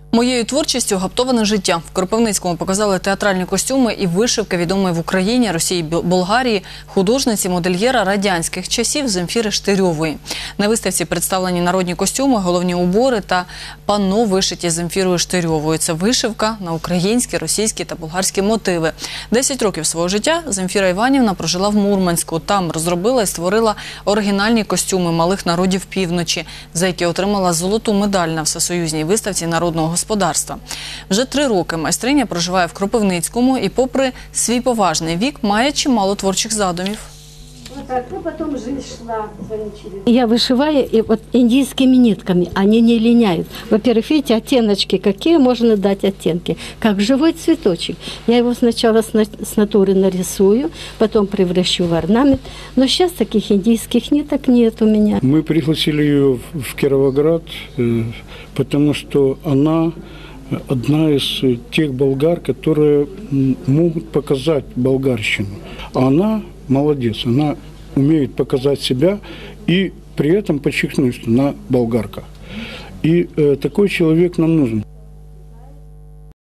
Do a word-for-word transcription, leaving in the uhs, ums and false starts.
Моєю творчістю гаптоване життя. В Кропивницькому показали театральні костюми і вишивки відомої в Україні, Росії, Болгарії художниці-модельєра радянських часів Земфіри Штирьової. На виставці представлені народні костюми, головні убори та панно вишиті Земфірою Штирьовою. Це вишивка на українські, російські та болгарські мотиви. Десять років свого життя Земфіра Іванівна прожила в Мурманську. Там розробила і створила оригінальні костюми малих народів півночі, за які отримала золоту медаль на всесоюзній виставці народного господарства. Вже три роки майстриня проживає в Кропивницькому і, попри свій поважний вік, має чимало творчих задумів. Я вышиваю и вот индийскими нитками, они не линяют. Во-первых, видите, оттеночки, какие можно дать оттенки, как живой цветочек. Я его сначала с натуры нарисую, потом превращу в орнамент, но сейчас таких индийских ниток нет у меня. Мы пригласили ее в Кировоград, потому что она одна из тех болгар, которые могут показать болгарщину. Она молодец, она умеет показать себя и при этом подчеркнуть, что она болгарка. И э, такой человек нам нужен.